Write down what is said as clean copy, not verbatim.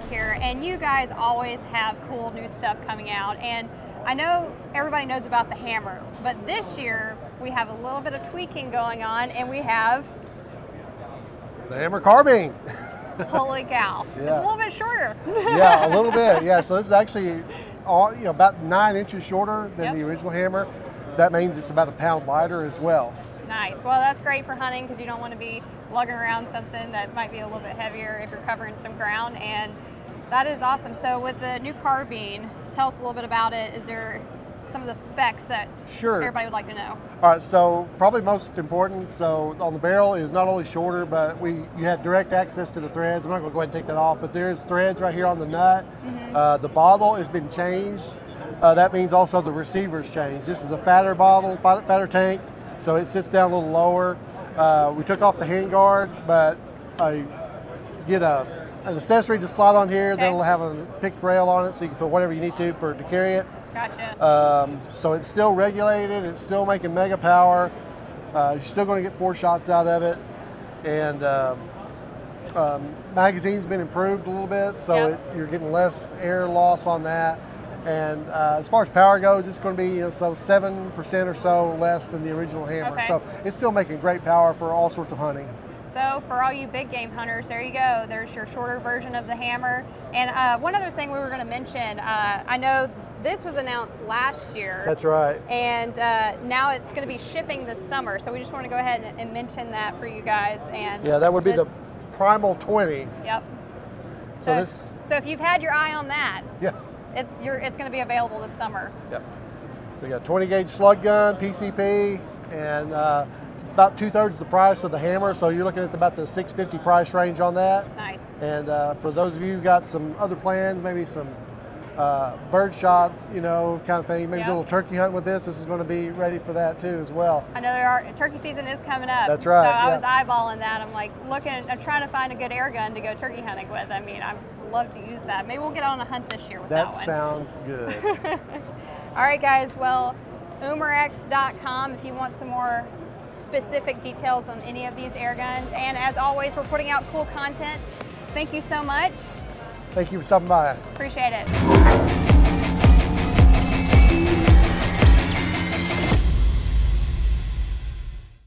here, and you guys always have cool new stuff coming out. And I know everybody knows about the Hammer, but this year we have a little bit of tweaking going on, and we have the Hammer Carbine. Holy cow! Yeah. It's a little bit shorter. Yeah, a little bit. Yeah, so this is actually about 9 inches shorter than the original Hammer. So that means it's about a pound lighter as well. Nice. Well, that's great for hunting because you don't want to be lugging around something that might be a little bit heavier if you're covering some ground, and that is awesome. So with the new carbine, tell us a little bit about it. Is there some of the specs that everybody would like to know? All right, so probably most important, so on the barrel is not only shorter, but you have direct access to the threads. I'm not gonna go ahead and take that off, but there's threads right here on the nut. The bottle has been changed. That means also the receiver's changed. This is a fatter bottle, fatter tank, so it sits down a little lower. We took off the handguard, but get an accessory to slide on here that'll have a picked rail on it, so you can put whatever you need to carry it. Gotcha. So it's still regulated, it's still making mega power. You're still going to get 4 shots out of it. And magazine's been improved a little bit, so you're getting less air loss on that. And as far as power goes, it's going to be 7% or so less than the original Hammer. So it's still making great power for all sorts of hunting. So for all you big game hunters, there you go. There's your shorter version of the Hammer. And one other thing we were going to mention, I know this was announced last year. That's right. And now it's going to be shipping this summer. So we just want to go ahead and mention that for you guys. And yeah, that would be the Primal 20. Yep. So if you've had your eye on that, it's going to be available this summer. Yep. So you got 20 gauge slug gun, PCP, and it's about 2/3 the price of the Hammer. So you're looking at about the $650 price range on that. Nice. And for those of you who got some other plans, maybe some bird shot, kind of thing, maybe do a little turkey hunt with this. This is going to be ready for that too as well. I know turkey season is coming up. That's right. So I was eyeballing that. I'm like I'm trying to find a good air gun to go turkey hunting with. I mean, I'd love to use that. Maybe we'll get on a hunt this year with that one. That sounds good. All right, guys. Well, Umarex.com if you want some more specific details on any of these air guns. And as always, we're putting out cool content. Thank you so much. Thank you for stopping by. Appreciate it.